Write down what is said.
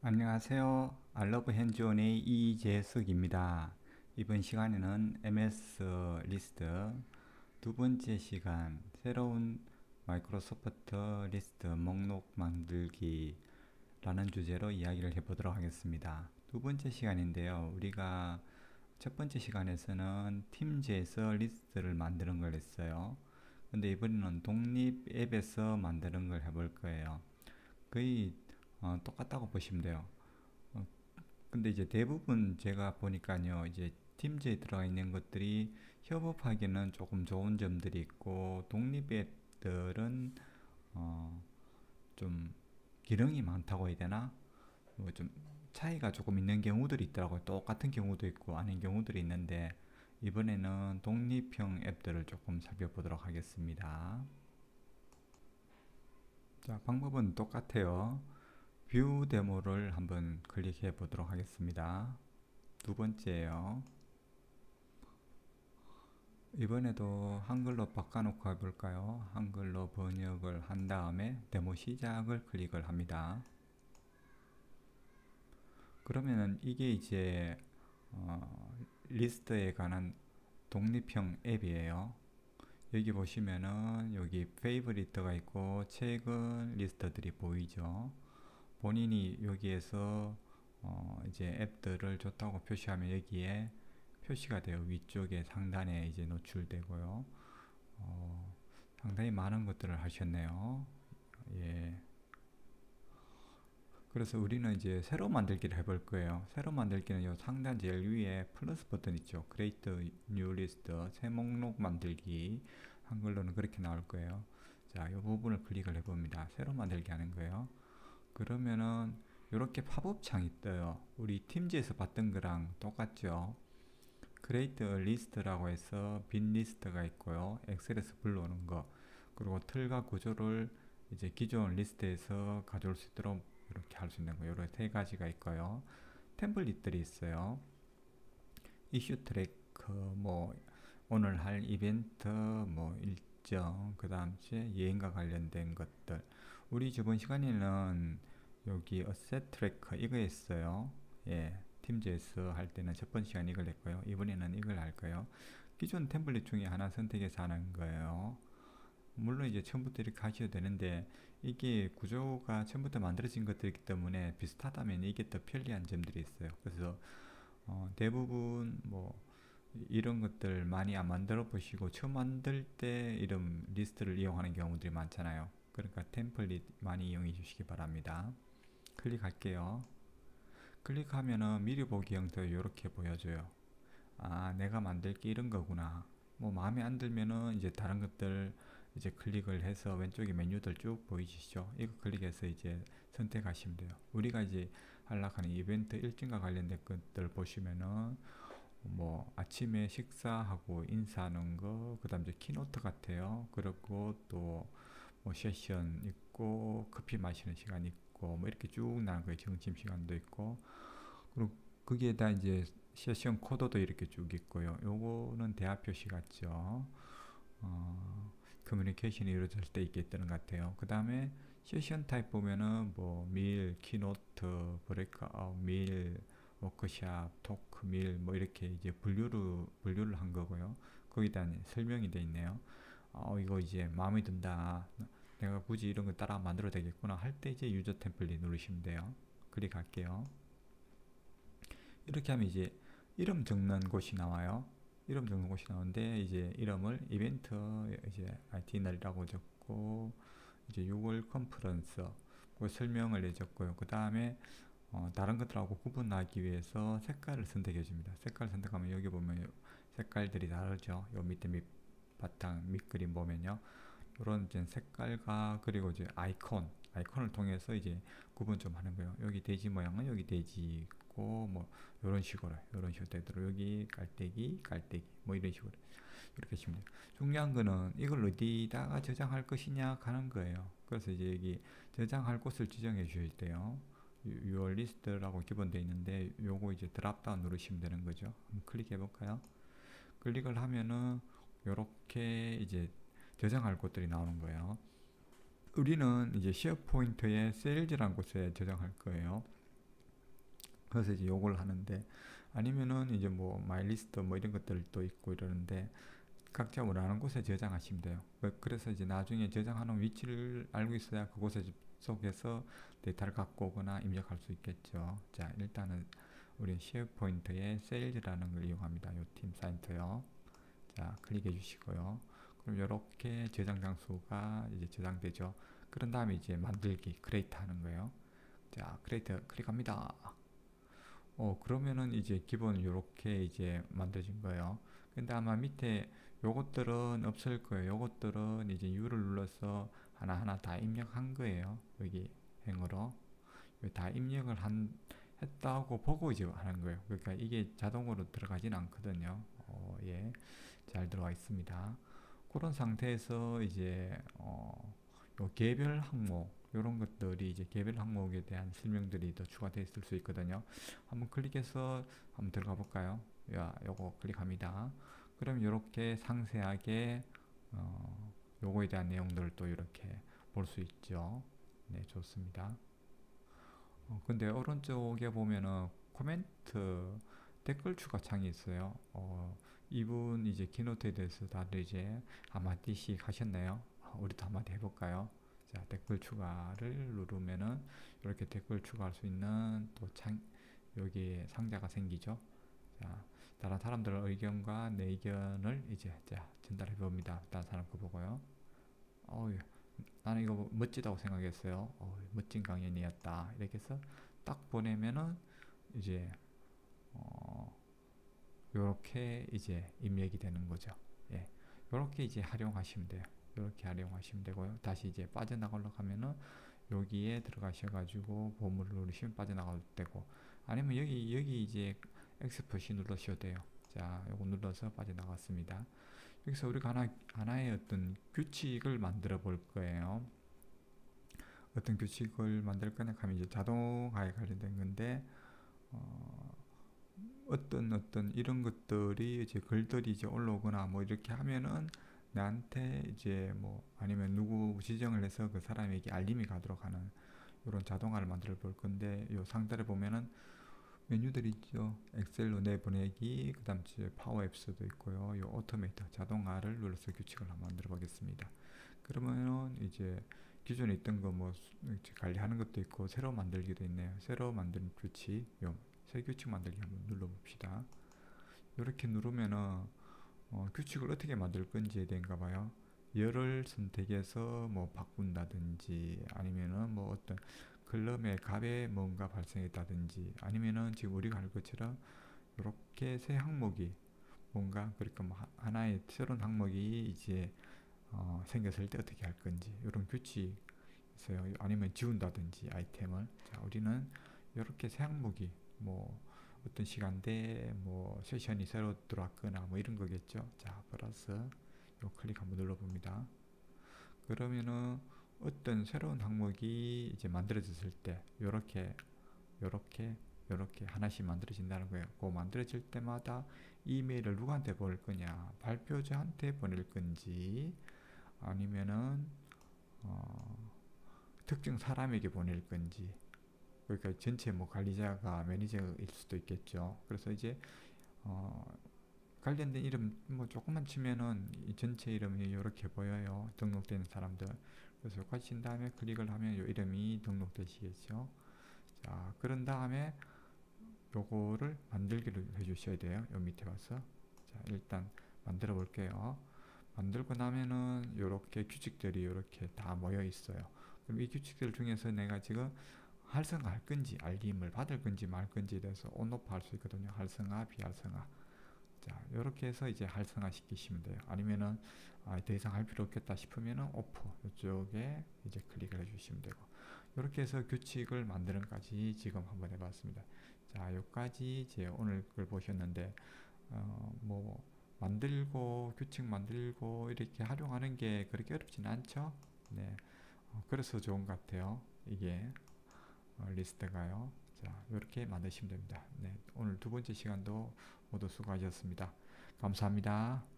안녕하세요. 알러브 핸즈온의 이재석입니다. 이번 시간에는 MS 리스트 두 번째 시간, 새로운 마이크로소프트 리스트 목록 만들기 라는 주제로 이야기를 해보도록 하겠습니다. 두 번째 시간인데요. 우리가 첫 번째 시간에서는 팀즈에서 리스트를 만드는 걸 했어요. 근데 이번에는 독립 앱에서 만드는 걸 해볼 거예요. 거의 똑같다고 보시면 돼요. 어, 근데 이제 대부분 제가 보니까요, 이제 팀즈에 들어가 있는 것들이 협업하기는 조금 좋은 점들이 있고, 독립 앱들은 어, 좀 기능이 많다고 해야 되나? 뭐 좀 차이가 조금 있는 경우들이 있더라고요. 똑같은 경우도 있고 아닌 경우들이 있는데, 이번에는 독립형 앱들을 조금 살펴보도록 하겠습니다. 자, 방법은 똑같아요. 뷰 데모를 한번 클릭해 보도록 하겠습니다. 두 번째예요. 이번에도 한글로 바꿔놓고 해볼까요? 한글로 번역을 한 다음에 데모 시작을 클릭을 합니다. 그러면은 이게 이제 리스트에 관한 독립형 앱이에요. 여기 보시면은 여기 페이버리트가 있고 최근 리스트들이 보이죠. 본인이 여기에서 이제 앱들을 좋다고 표시하면 여기에 표시가 돼요. 위쪽에 상단에 이제 노출되고요. 상당히 많은 것들을 하셨네요. 예. 그래서 우리는 이제 새로 만들기를 해볼 거예요. 새로 만들기는 요 상단 제일 위에 플러스 버튼 있죠. Create New List, 새 목록 만들기. 한글로는 그렇게 나올 거예요. 자, 이 부분을 클릭을 해봅니다. 새로 만들기 하는 거예요. 그러면은 이렇게 팝업 창이 떠요. 우리 팀즈에서 봤던 거랑 똑같죠. Create a List라고 해서 빈 리스트가 있고요. 엑셀에서 불러오는 거, 그리고 틀과 구조를 이제 기존 리스트에서 가져올 수 있도록 이렇게 할 수 있는 거, 이런 세 가지가 있고요. 템플릿들이 있어요. 이슈 트래커, 뭐 오늘 할 이벤트, 뭐 일정, 그 다음 여행과 관련된 것들. 우리 저번 시간에는 여기 어셋 트래커 이거 했어요. 예, 팀즈에서 할 때는 첫 번째 시간 이걸 했고요. 이번에는 이걸 할 거예요. 기존 템플릿 중에 하나 선택해서 하는 거예요. 물론 이제 처음부터 이렇게 하셔도 되는데, 이게 구조가 처음부터 만들어진 것들이기 때문에 비슷하다면 이게 더 편리한 점들이 있어요. 그래서 대부분 뭐 이런 것들 많이 안 만들어 보시고 처음 만들 때 이런 리스트를 이용하는 경우들이 많잖아요. 그러니까 템플릿 많이 이용해 주시기 바랍니다. 클릭할게요. 클릭하면은 미리 보기 형태 이렇게 보여줘요. 아, 내가 만들 게 이런 거구나. 뭐 마음에 안 들면은 이제 다른 것들 이제 클릭을 해서 왼쪽에 메뉴들 쭉 보이시죠? 이거 클릭해서 이제 선택하시면 돼요. 우리가 이제 하려고 하는 이벤트 일정과 관련된 것들 보시면은 뭐 아침에 식사하고 인사하는 거, 그 다음 이제 키노트 같아요. 그리고 또 뭐 세션 있고 커피 마시는 시간 있고 뭐 이렇게 쭉 나가는 거예요. 점심 시간도 있고, 그리고 거기에다 이제 세션 코드도 이렇게 쭉 있고요. 요거는 대화 표시 같죠. 커뮤니케이션이 이루어질 때 있겠다는 것 같아요. 그 다음에 세션 타입 보면은 뭐 밀, 키노트, 브레이크아웃, 밀, 워크샵, 토크, 밀 뭐 이렇게 이제 분류를 한 거고요. 거기에 대한 설명이 돼 있네요. 이거 이제 마음에 든다. 내가 굳이 이런 거 따라 만들어도 되겠구나 할 때 이제 유저 템플릿 누르시면 돼요. 클릭할게요. 이렇게 하면 이제 이름 적는 곳이 나와요. 이름 적는 곳이 나오는데 이제 이름을 이벤트 이제 아이티너리라고 적고, 이제 6월 컨퍼런스 그 설명을 내줬고요. 그 다음에 다른 것들하고 구분하기 위해서 색깔을 선택해 줍니다. 색깔 선택하면 여기 보면 색깔들이 다르죠. 요 밑에 밑바탕 밑그림 보면요, 이런 색깔과 그리고 이제 아이콘을 통해서 이제 구분 좀 하는 거예요. 여기 돼지 모양은 여기 돼지 있고 뭐 이런 식으로 되도록 여기 깔때기 뭐 이런 식으로 이렇게 하시면 돼요. 중요한 거는 이걸 어디다가 저장할 것이냐 하는 거예요. 그래서 이제 여기 저장할 곳을 지정해 주실 때요, Your List라고 기본되어 있는데 요거 이제 드랍다운 누르시면 되는 거죠. 한번 클릭해 볼까요? 클릭을 하면은 요렇게 이제 저장할 곳들이 나오는 거예요. 우리는 이제 쉐어포인트의 세일즈라는 곳에 저장할 거예요. 그래서 이제 요걸 하는데, 아니면은 이제 뭐 마이리스트 뭐 이런 것들도 있고 이러는데 각자 원하는 곳에 저장하시면 돼요. 그래서 이제 나중에 저장하는 위치를 알고 있어야 그곳에 접속해서 데이터를 갖고 오거나 입력할 수 있겠죠. 자, 일단은 우리 쉐어포인트의 세일즈라는 걸 이용합니다. 요 팀 사이트요. 자, 클릭해 주시고요. 그럼 이렇게 저장 장소가 이제 저장되죠. 그런 다음에 이제 만들기, 크레이트 하는 거예요. 자, 크레이트 클릭합니다. 그러면은 이제 기본 요렇게 이제 만들어진 거예요. 근데 아마 밑에 요것들은 없을 거예요. 요것들은 이제 U를 눌러서 하나하나 다 입력한 거예요. 여기 행으로. 다 입력을 했다고 보고 이제 하는 거예요. 그러니까 이게 자동으로 들어가진 않거든요. 예. 잘 들어와 있습니다. 그런 상태에서 이제 요 개별 항목 이런 것들이 이제 개별 항목에 대한 설명들이 더 추가되어 있을 수 있거든요. 한번 클릭해서 한번 들어가 볼까요? 요거 클릭합니다. 그럼 이렇게 상세하게 요거에 대한 내용들을 또 이렇게 볼 수 있죠. 네, 좋습니다. 근데 오른쪽에 보면은 코멘트 댓글 추가 창이 있어요. 이분 이제 키노트에 대해서 다들 이제 한마디씩 하셨나요? 우리도 한마디 해볼까요? 자, 댓글 추가를 누르면은 이렇게 댓글 추가할 수 있는 또 여기 상자가 생기죠. 자, 다른 사람들의 의견과 내 의견을 이제 전달해 봅니다. 다른 사람 거 보고요. 예. 나는 이거 멋지다고 생각했어요. 멋진 강연이었다. 이렇게 해서 딱 보내면은 이제 요렇게 이제 입력이 되는 거죠. 예. 요렇게 이제 활용하시면 돼요. 요렇게 활용하시면 되고요. 다시 이제 빠져나가려고 하면은 여기에 들어가셔가지고 보물을 누르시면 빠져나가도 되고, 아니면 여기 이제 엑스퍼시 눌러셔도 돼요. 자, 요거 눌러서 빠져나갔습니다. 여기서 우리가 하나의 어떤 규칙을 만들어 볼 거예요. 어떤 규칙을 만들 거냐 하면 이제 자동화에 관련된 건데, 어떤 이런 것들이 이제 글들이 이제 올라오거나 뭐 이렇게 하면은 나한테 이제 뭐 아니면 누구 지정을 해서 그 사람에게 알림이 가도록 하는 이런 자동화를 만들어 볼 건데, 요 상단에 보면은 메뉴들이 있죠. 엑셀로 내보내기, 그 다음 파워 앱스도 있고요. 요 오토메이터 자동화를 눌러서 규칙을 한번 만들어 보겠습니다. 그러면은 이제 기존에 있던 거 뭐 관리하는 것도 있고 새로 만들기도 있네요. 새로 만든 규칙, 새 규칙 만들기 한번 눌러봅시다. 이렇게 누르면은 규칙을 어떻게 만들 건지에 대한가 봐요. 열을 선택해서 뭐 바꾼다든지, 아니면은 뭐 어떤 클럽의 값에 뭔가 발생했다든지, 아니면은 지금 우리가 할 것처럼 이렇게 새 항목이 뭔가, 그러니까 뭐 하나의 새로운 항목이 이제 생겼을 때 어떻게 할 건지 이런 규칙이 있어요. 아니면 지운다든지 아이템을. 자, 우리는 이렇게 새 항목이 뭐 어떤 시간대 뭐 세션이 새로 들어왔거나 뭐 이런 거겠죠. 자, 플러스 요 클릭 한번 눌러봅니다. 그러면은 어떤 새로운 항목이 이제 만들어졌을 때 요렇게 하나씩 만들어진다는 거예요. 그 만들어질 때마다 이메일을 누구한테 보낼 거냐, 발표자한테 보낼 건지, 아니면은 특정 사람에게 보낼 건지, 그러니까 전체 뭐 관리자가 매니저일 수도 있겠죠. 그래서 이제 관련된 이름 뭐 조금만 치면은 이 전체 이름이 이렇게 보여요. 등록된 사람들. 그래서 여기까지 친 다음에 클릭을 하면 이 이름이 등록되시겠죠. 자, 그런 다음에 요거를 만들기를 해주셔야 돼요. 요 밑에 와서. 자, 일단 만들어 볼게요. 만들고 나면은 요렇게 규칙들이 요렇게 다 모여 있어요. 그럼 이 규칙들 중에서 내가 지금 활성화할 건지 알림을 받을 건지 말 건지에 대해서 온오프 할 수 있거든요. 활성화, 비활성화. 자, 요렇게 해서 이제 활성화 시키시면 돼요. 아니면은 더 이상 할 필요 없겠다 싶으면은 오프 이쪽에 이제 클릭을 해주시면 되고, 이렇게 해서 규칙을 만드는 까지 지금 한번 해봤습니다. 자, 여기까지 이제 오늘 걸 보셨는데, 뭐 만들고 규칙 만들고 이렇게 활용하는 게 그렇게 어렵진 않죠. 네, 그래서 좋은 것 같아요. 이게 리스트가요. 자, 이렇게 만드시면 됩니다. 네, 오늘 두 번째 시간도 모두 수고하셨습니다. 감사합니다.